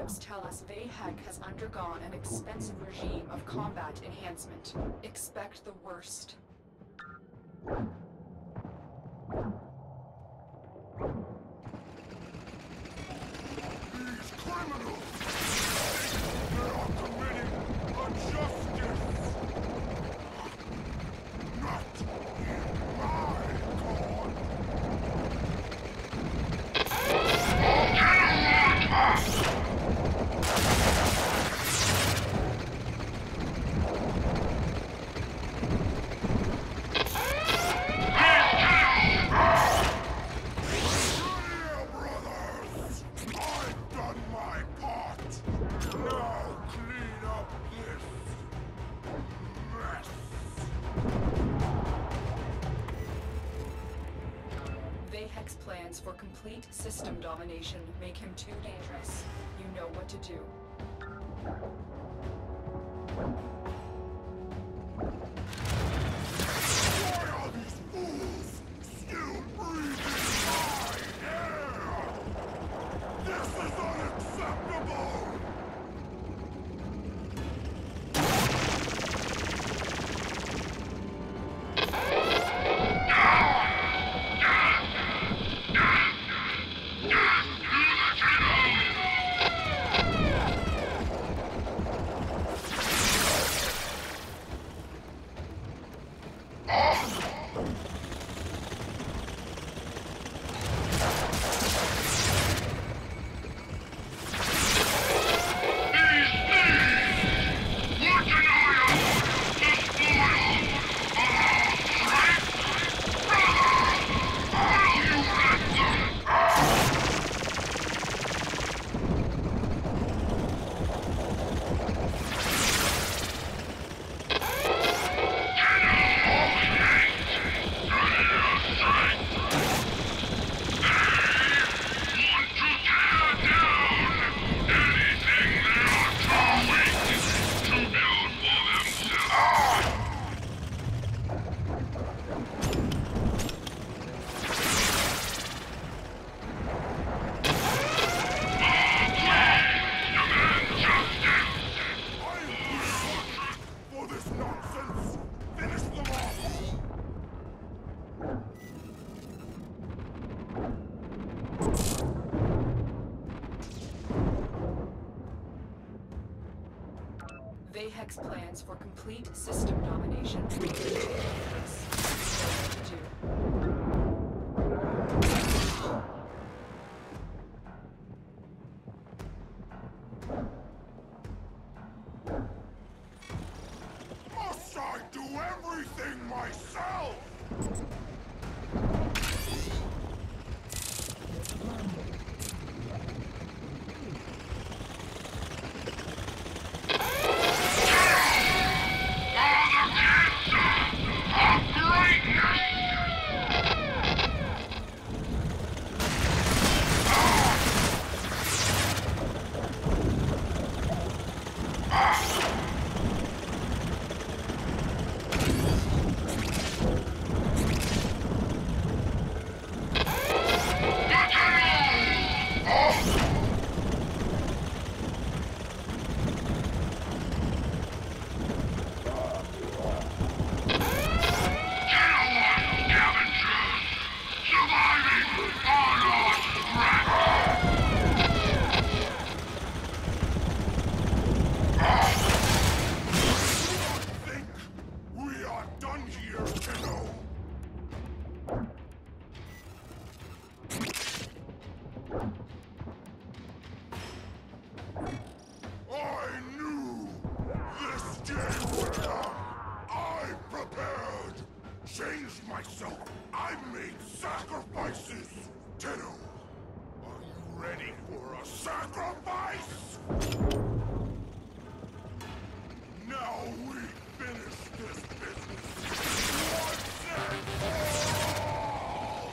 Reports tell us Vay Hek has undergone an expensive regime of combat enhancement. Expect the worst. These criminals! They are committing injustice! Not in my court! Vay Hek's plans for complete system domination make him too dangerous. You know what to do. Why are these fools still breathing my air? This is unacceptable! Vay Hek's plans for complete system domination make him too dangerous. You know what to do. Must I do everything myself? Myself, I made sacrifices! Tenno, are you ready for a sacrifice? Now we finish this business once and for all!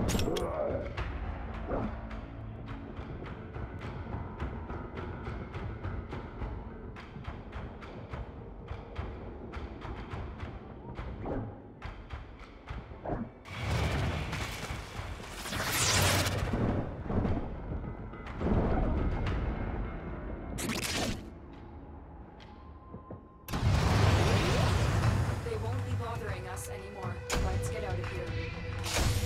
They won't be bothering us anymore. Let's get out of here.